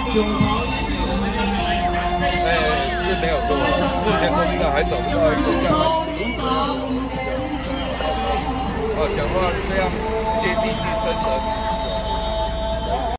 是没有错，目前公司还找不到一个这样。讲话这样接地气生神。